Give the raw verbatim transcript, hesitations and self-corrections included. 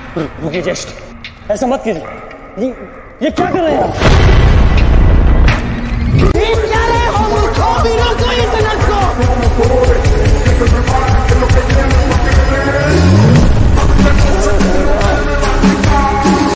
रुकिए ज्येष्ठ, ऐसा मत कीजिए। ये ये क्या कर रहे हैं आप?